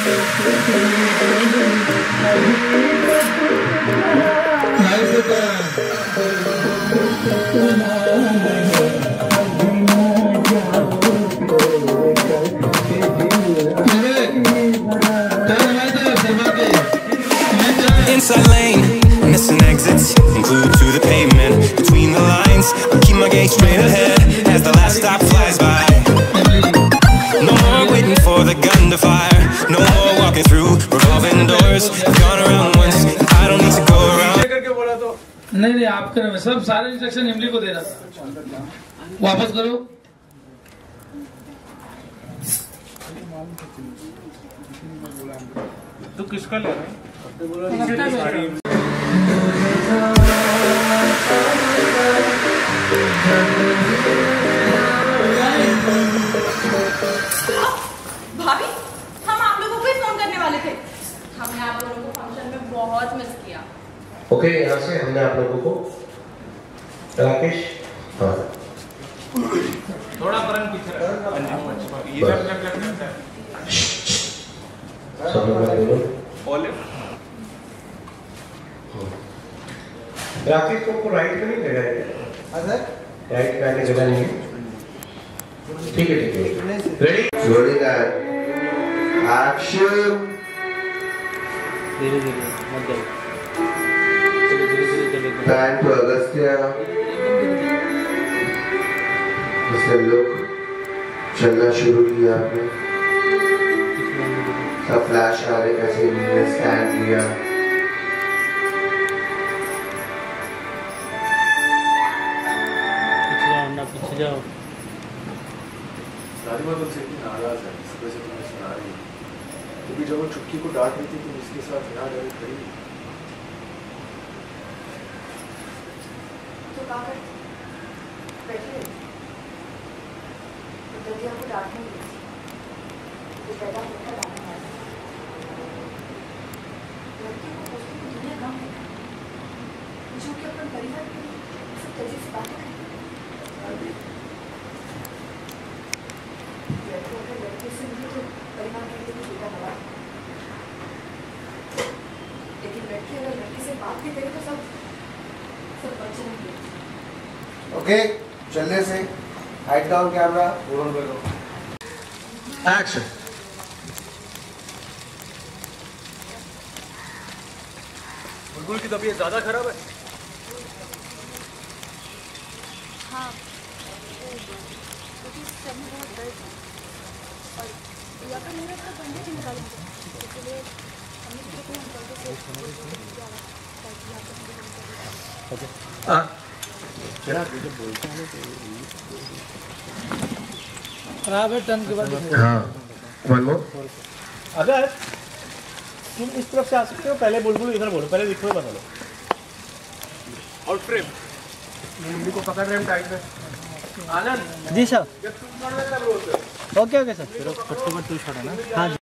Inside lane, missing exits, glued to the pavement. Between the lines, I keep my gaze straight ahead as the last stop flies by. No more waiting for the gun to fire. No more walking through revolving doors. I've gone around once, I don't need to go around. नहीं आप करो, मैं सब सारे instruction इमली को दे रहा था। वापस करो। तू किसका ले रहा है? भाभी, हम आप लोगों को ही फोन करने वाले थे। हमने आप लोगों को फंक्शन में बहुत मिस किया। ओके, यहाँ से हमने आप लोगों को राकेश, हाँ थोड़ा परन पीछे रखो। ये सब लोग ऑलिव राकेश को राइट में नहीं जगह है, राइट में आने जगह नहीं है। ठीक है रेडी रोलिंग एक्शन। धीरे धीरे मत जाओ, पैन टू अगस्त्या। जैसे लोग चलना शुरू किया आपने, सब फ्लैश आ रहे कैसे स्टैंड लिया। पीछे जाओ। नाराज है, इस वजह से तुम्हें सुना रही है। क्योंकि जब वो चुटकी को डांट रही थी तुम इसके साथ ना डरे खड़ी। तो क्या करते? बैठिए। तो जल्दी आपको डांटने लगी। तो पैदा होकर डांटने वाला। लड़की को दोस्तों की दुनिया कम है, जो कि अपने परिवार के सब तेजी से बातें करती है। लड़के से मुझे तो परिवार के लिए बेटा हवा, लेकिन लड़की अगर लड़के से बात भी करे तो सब बच्चे नहीं। ओके, चलने से हाइट डाउन कैमरा रोल करो। एक्शन। बुलबुल की तबीयत ज्यादा खराब है। हाँ, बहुत दर्द है और या फिर मेरा तो बंदे भी निकालेंगे, इसलिए हमने कितने अंकल से खराब है टर्न के बाद। हाँ, वन मोर। अगर तुम इस तरफ से आ सकते हो, पहले बुलबुल इधर बोलो, पहले लिखो बता लो। और फ्रेम इमली को पकड़ रहे हैं टाइट में। आनंद जी सर। जब तुम कर रहे तब रोते। Okay okay sir. फिर फट तू छोड़ा ना। हाँ।